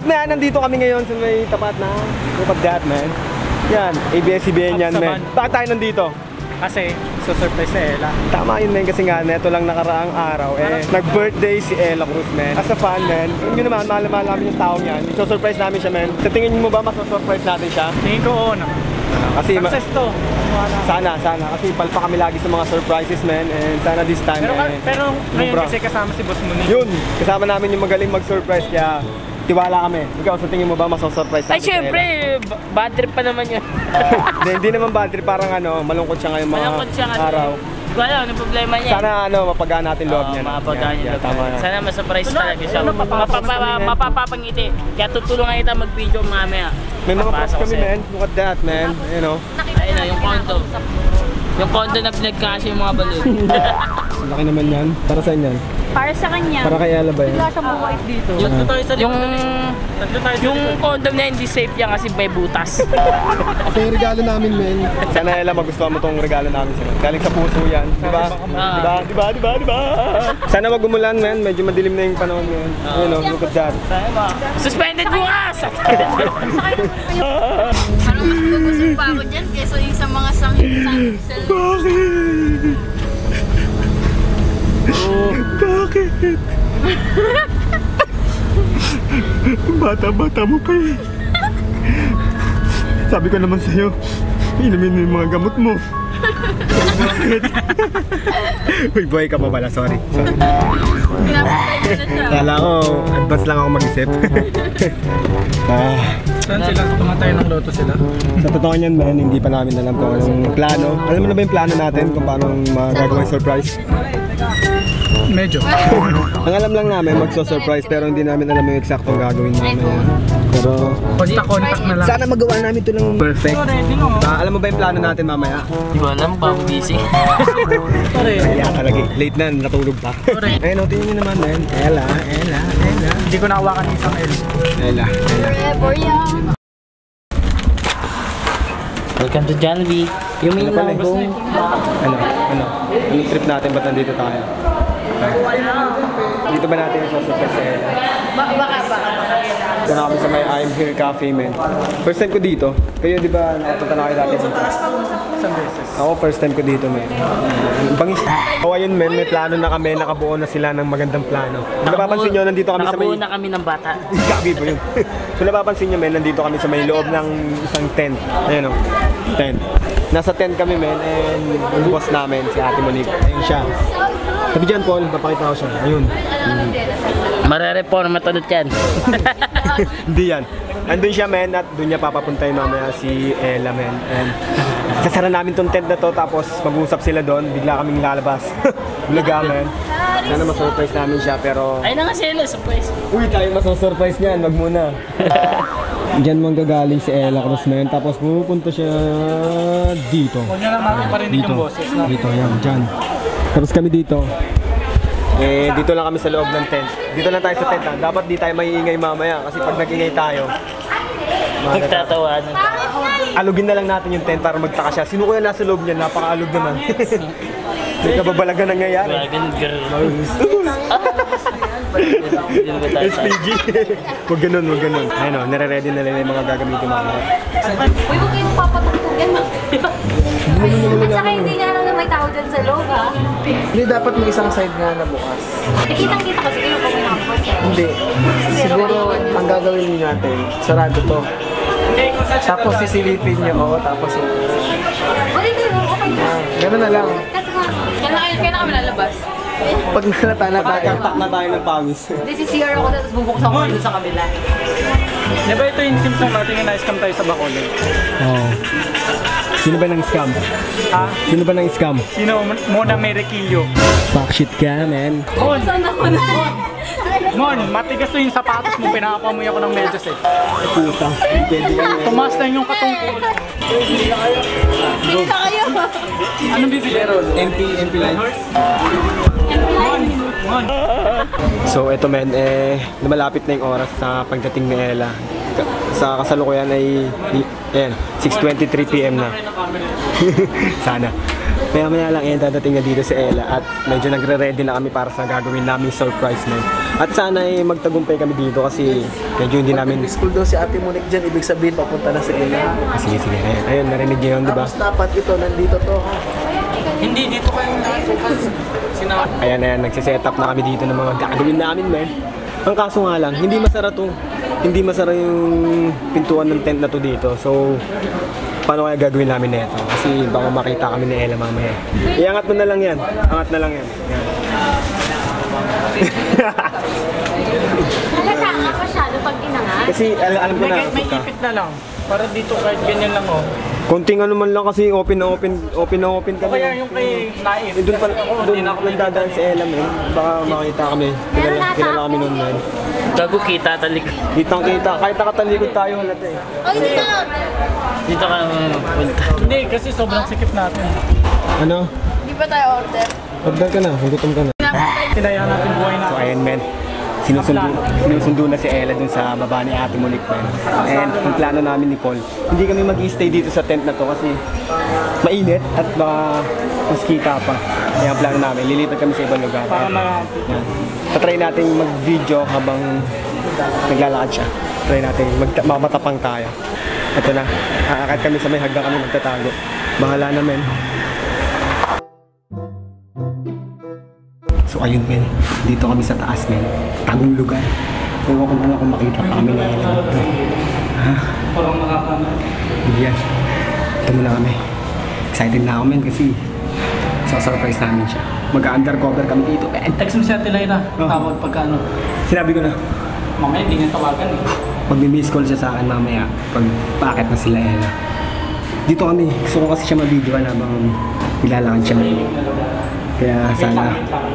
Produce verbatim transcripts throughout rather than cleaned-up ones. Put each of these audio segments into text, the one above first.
man, nandito kami ngayon sa may tapat na look at that, man. Yan, A B S C B N yan, man. Bakit tayo nandito? Kasi, so-surprise si Ella. Tama yun, man, kasi nga, neto lang nakaraang araw, eh, nag-birthday si Ella Cruz, man. As a fan, man, yun naman, mahal-mahal namin yung taong yan. So-surprise namin siya, man. Sa tingin mo ba, maso-surprise natin siya? Tingin ko, oo na. Kasi success to. Sana, sana. Kasi palpa kami lagi sa mga surprises, man. And sana this time, pero, eh, pero ngayon kasi kasama si Boss Monique. Yun, kasama namin yung magaling mag-surprise, kaya tiwala kami. Ikaw, sa tingin mo ba maso-surprise natin? Ay, syempre, bad trip pa naman yun. Hindi, hindi naman bad trip, parang ano, malungkot siya ngayong mga malungkot siya kasi araw. Wala, anong problema niya? Sana ano, mapagaan natin loob niya. Mapagaan yung loob niya. Sana masurprise talaga siya. Ano, Mapapapangiti. Kaya tutulungan kita mag-video mamaya. May mga props kami, man. Look at that, man. You know. Ayun na, yung condo. Yung condo na pinagkasya yung mga balon. Laki naman yan. Para saan yan? Para sa kanya. Para kay Ella ba yan? Wala siyang buwait dito. Yung, yung, yung condo na hindi safe yan kasi may butas. Ito yung regalo namin, men. Sana Ella magustuhan mo tong regalo namin sa'yo. Galing sa puso yan. Diba? Diba? Diba? Diba? Diba? Sana wag umulan, men. Medyo madilim na yung panahon ngayon. You know, look at that. Suspended bukas! Parang mas gugusog pa ako dyan kesa yung sa mga sangit-sangit sa Bakit? Oh, bakit? Bata-bata mo pa eh. Sabi ko naman sa'yo, inumin mo yung mga gamot mo. Bakit? Uy, boy ka pa pala, sorry. Sorry. Kala ko, advance lang ako mag-isip. Ah. Saan sila? Tumatay ng loto sila? Sa totoo niyan, man, hindi pa namin alam kung anong plano. Alam mo na ba yung plano natin kung paano magagawin surprise? Medyo. Ang alam lang namin, magso-surprise pero hindi namin alam yung eksaktong gagawin mamaya. Pero contact-contact na lang. sana magawa namin ito ng perfect. Uh, alam mo ba yung plano natin mamaya? Hindi ko alam, pa busy. Kaya talaga, late na, natulog pa. Ayun, no, tingin nyo naman, man. Ella, Ella, Ella. Hindi ko nahawakan ng isang L. Ella, Ella. Forever young. Welcome to Jollibee. You mean Ano pala lang eh? go? Ano? Ano? Yung trip natin, ba't nandito tayo? Dito ba natin yung surprise sa Ella? Baka, baka, baka. Dito na kami sa may I'm Here Cafe, man. First time ko dito. Kayo, di ba, nakapunta na kayo dati dito? Isang beses. Ako, first time ko dito, man. Ang bangis. O, ayun, man, may plano na kami. Nakabuo na sila ng magandang plano. Kung napapansin nyo, nandito kami sa may... Nakabuo na kami ng bata. Gabi ba yun? Kung napapansin nyo, man, nandito kami sa may loob ng isang tent. Ayun, o. Tent. Nasa tent kami, man, and yung boss namin, si Ate Monique. Ayun siya. Sabi dyan, Paul, papakita ko siya. Ayun. Hmm. Marerepon, matulot yan. Hindi yan. Andun siya, men, at doon niya papapuntay mamaya si Ella, men. And sasara namin tong tent na to, tapos mag-usap sila doon, bigla kaming lalabas. Bulaga, men. Sana masurprise namin siya, pero... Ay na nga sila, surprise. Uy, tayo masurprise niyan, wag muna. Diyan manggagaling si Ella Cruz, men. Tapos pupunta siya dito. Huwag niya lang makaparinig yung boses. No? Dito, yan, dyan. Tapos kami dito. Eh, dito lang kami sa loob ng tent. Dito lang tayo sa tent, ha? Dapat di tayo maiingay mamaya kasi pag nag-ingay tayo, Magtatawanan. alugin na lang natin yung tent para magtaka siya. Sino kaya nasa loob niya? Napaka-alog naman. May kababalaga nangyayari. Ganun, ganun. S P G. Huwag ganun, huwag ganun. Ayun o, nire-ready na nila yung mga gagamitin mamaya. Uy, huwag kayong papatutugan. At saka hindi nga lang na may tao dyan sa loob, ha? Hindi, dapat may isang side nga na bukas. Nakitang-kita kasi kayo kung may nakapos, eh. Hindi. Siguro, ang gagawin niyo natin, sarado to. Tapos sisilipin niyo, oo, tapos yung... Wala kayo, okay na. Ah, gano'n na lang. Kasi nga, kailan kami lalabas? Pag nalata na tayo. Tatak na tayo ng pawis. This is C R ako, tapos bubuksan ko dun sa kabila. Di ba ito yung team sa natin yung na-scam tayo sa Bacolod? Oo. Sino ba nang scam? Ha? Sino ba nang scam? Sino? Mona Merequillo. Fuck shit ka, man. Mon! Saan ako na? Mon! Matigas to yung sapatos mo, pinapamuy ako ng medyas eh. Puta. Pwede yan, eh. Tumaas na yung katungkol. Hindi na kayo. Anong bibili? M P, M P lines. Mon! Mon! So eto men, eh, lumalapit na yung oras sa pagdating ni Ella. sa kasalukuyan ay ayan, six twenty-three p m na. Sana. Maya maya lang yan, dadating na dito si Ella at medyo nagre-ready na kami para sa gagawin namin surprise man. At sana ay magtagumpay kami dito kasi medyo hindi namin... School daw si Ate Monique dyan, ibig sabihin papunta na si Ella. Ah, sige, sige. Ayun, ayun narinig niyo yun, di ba? Tapos dapat ito, nandito to. Hindi, dito kayo nakafukas. Sinabi. Ayan, ayan, nagsiset up na kami dito ng mga gagawin namin, man. Ang kaso nga lang, hindi masara to. Hindi masara yung pintuan ng tent na to dito. So, paano kaya gagawin namin na ito? Kasi baka makita kami ni Ella mamaya. Iangat mo na lang yan. Angat na lang yan. Yan. Halata nga masyado pag inangat. Kasi al alam ko May, na. kahit may ka. ipit na lang. Para dito kahit ganyan lang oh. Konting ano man lang kasi open na open, open na open O kami. kaya yung kay Naif. Eh, doon pa, doon nagdadaan si Ella, man. Baka makita kami. Kilala, kilala kami noon, man. Gago kita talik. Kitang kita. Kahit nakatalikod tayo, halata eh. Oh, hindi na. Dito ka punta. Hindi, kasi sobrang sikip natin. Ano? Hindi ba tayo order? Order ka na, gutom ka na. Tinaya natin buhay So natin. ayan, men. Sinusundo, sinusundo na si Ella dun sa baba ni Ate Monique, men. And ang plano namin ni Paul, hindi kami mag-stay dito sa tent na to kasi mainit at baka mas kita pa. Kaya ang plano namin, lilipat kami sa ibang lugar. Para na Yan. Tatry natin mag-video habang naglalakad siya. Try natin, mag- mamatapang tayo. Ito na, aakit kami sa may hagdan kami magtatago. Bahala na, men. So ayun, men. Dito kami sa taas, men. Tagong lugar. Ewan ko na lang kung makita pa kami na yan. Ha? parang nakakana. Yan. Ito muna kami. Excited na ako, men, kasi sa-surprise namin siya. Mag-undercover kami dito, men. Text mo si Ate Lyra. Oh. Tawag pagka ano. Sinabi ko na, Mamaya hindi nga tawagan eh. magmi-miss call siya sa akin mamaya pag paakit na sila Ella. Dito kami, gusto ko kasi siya ma-videoan habang nilalakad siya. Kaya sana,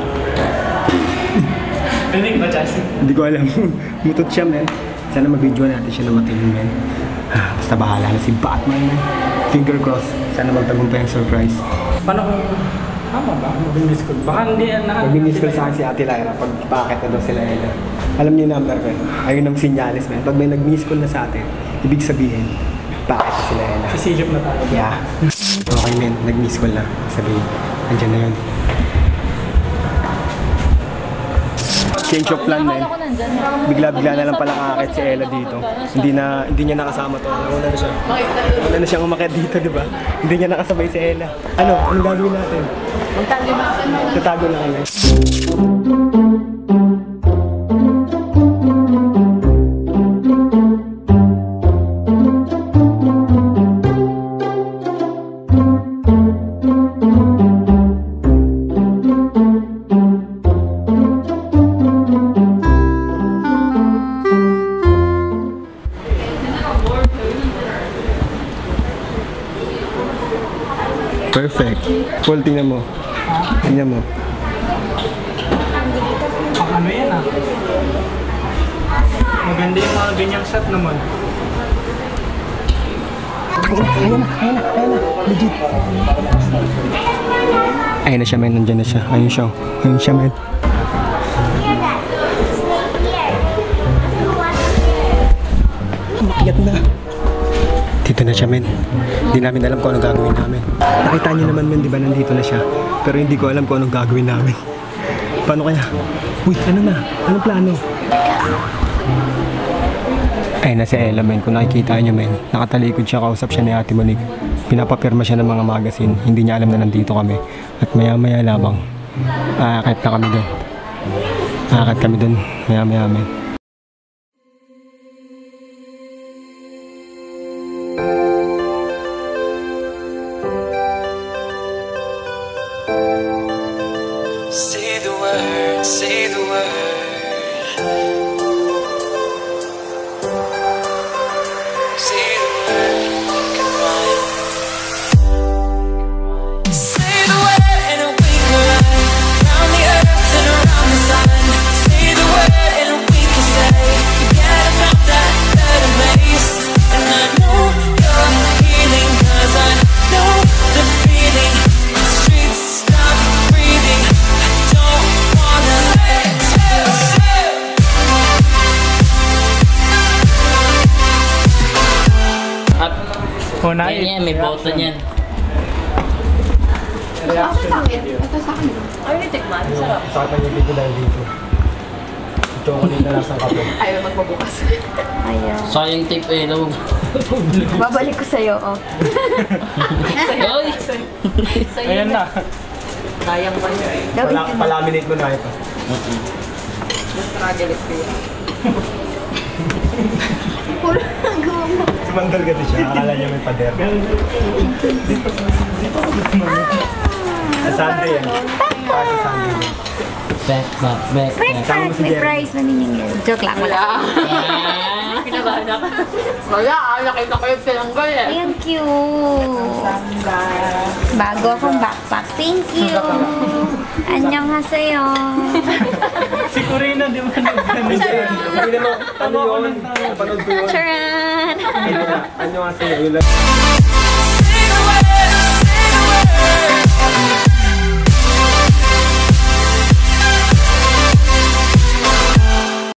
Rinig ba, Chelsea? hindi ko alam. Mutot siya, men. Sana mag-videoan natin siya na matindi, men. Ah, basta bahala na si Batman, men. Finger cross. Sana magtagumpay ang surprise. Paano kung... Tama ba? Mag-miss call. Baka hindi yan na... Mag-miss call sa akin si Ate Lyra pag paakit na daw sila Ella. Alam niyo yung number ko, eh. Ayun ang sinyalis, men. Pag may nag-miss call na sa atin, ibig sabihin, paakit na sila Ella. Sisilip na tayo. Yeah. Okay, men. Nag-miss call na. Sabihin, andyan na yun. Change of plan, men. Bigla-bigla na lang palang aakit si Ella dito. Hindi na hindi niya nakasama to. Nauna na siya. Nauna na siyang umakyat dito, di ba? Hindi niya nakasabay si Ella. Ano? Anong gagawin natin? Magtago na. Tatago na kami. Perfect. Paul, tingnan mo. Tingnan mo. Pang ano yan ah. Maganda yung mga ganyang shot naman. Ayun na, ayun na, ayun na. Legit. Ayun na siya, men. Nandiyan na siya. Ayun siya. Ayun siya, men. Umakyat na. Dito na siya, men. Hindi namin alam kung anong gagawin namin. Nakita niyo naman, men, di ba nandito na siya? Pero hindi ko alam kung anong gagawin namin. Paano kaya? Uy, ano na? Anong plano? Ay, na si Ella, men. Kung nakikita niyo, men, nakatalikod siya, kausap siya ni Ate Monique. Pinapapirma siya ng mga magazine. Hindi niya alam na nandito kami. At maya-maya lamang, aakit na kami doon. Aakit kami doon, maya-maya, men. Say the word, say the word. Say the word, come on. Say the word and we can run around the earth and around the sun. Say the word and we can stay together, not that better place. And I know you're healing, 'cause I know the feeling. The streets stop breathing. Don't wanna let you. Una Yan yan, may boto niyan. Ako sa akin. Ito sa akin. Ay, nitikman. Sarap. Sakit ang ibig ko dahil dito. Chocolate na lang sa kape. Ayaw magpabukas. Ayaw. Sayang tip eh, no? Babalik ko sa'yo, oh. Oy! Ayan na. Sayang pa yun. Gawin Pala, ko na. palaminate mo na ito. Struggle ko yan. Sumandal kasi siya. Akala niya may pader. Sa Sunday yan. Para sa Sunday. Back, back, back, Break back. part, may prize na ninyo. Joke lang, wala. Kinabahan ako. Wala, ah, nakita ko yung tinanggal eh. Thank you. Bago akong backpack. Thank you. Annyeonghaseyo. Si Corina, di ba nag-ganun? Hindi naman, ano yun? Napanood ko yun. Charan. Ano nga sa'yo?